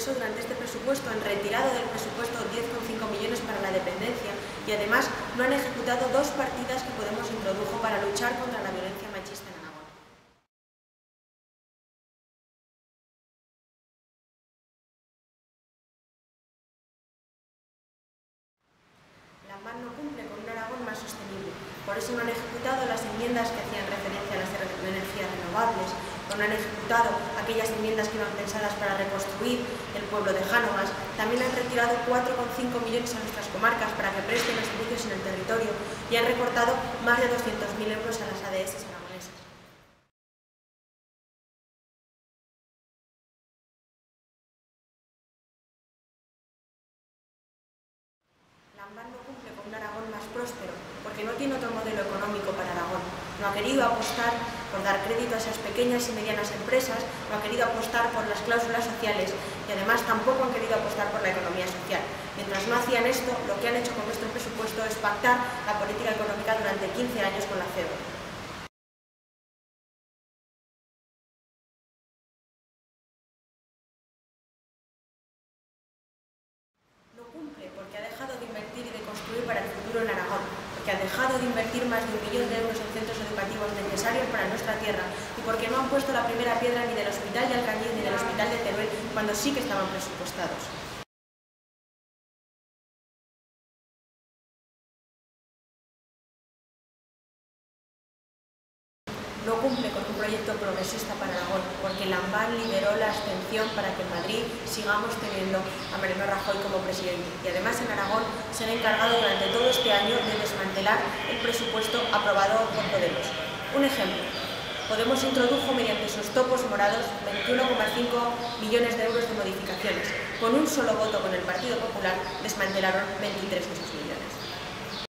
eso, durante este presupuesto han retirado del presupuesto 10,5 millones para la dependencia y además no han ejecutado dos partidas que Podemos introdujo para luchar contra la violencia machista en Aragón. Lambar no cumple con un Aragón más sostenible. Por eso no han ejecutado las enmiendas que hacían referencia a las energías renovables, no han ejecutado aquellas enmiendas que iban pensadas para reconstruir el pueblo de Jánovas. También han retirado 4,5 millones a nuestras comarcas para que presten los servicios en el territorio y han recortado más de 200.000 euros a las ADS aragonesas. Lambar no cumple con un Aragón más próspero porque no tiene otro modelo económico para Aragón. No ha querido apostar por dar crédito a esas pequeñas y medianas empresas, no ha querido apostar por las cláusulas sociales y además tampoco han querido apostar por la economía social. Mientras no hacían esto, lo que han hecho con nuestro presupuesto es pactar la política económica durante 15 años con la CEOE. No cumple porque ha dejado de invertir y de construir para el futuro en Aragón, porque ha dejado de invertir más de 1 millón de euros en centros educativos necesarios para nuestra tierra y porque no han puesto la primera piedra ni del Hospital de Alcañiz ni del Hospital de Teruel cuando sí que estaban presupuestados. No cumple con un proyecto progresista para Aragón, porque Lambar lideró la abstención para que en Madrid sigamos teniendo a Mariano Rajoy como presidente. Y además en Aragón se han encargado durante todo este año de desmantelar el presupuesto aprobado por Podemos. Un ejemplo, Podemos introdujo mediante sus topos morados 21,5 millones de euros de modificaciones. Con un solo voto con el Partido Popular desmantelaron 23 de esos millones.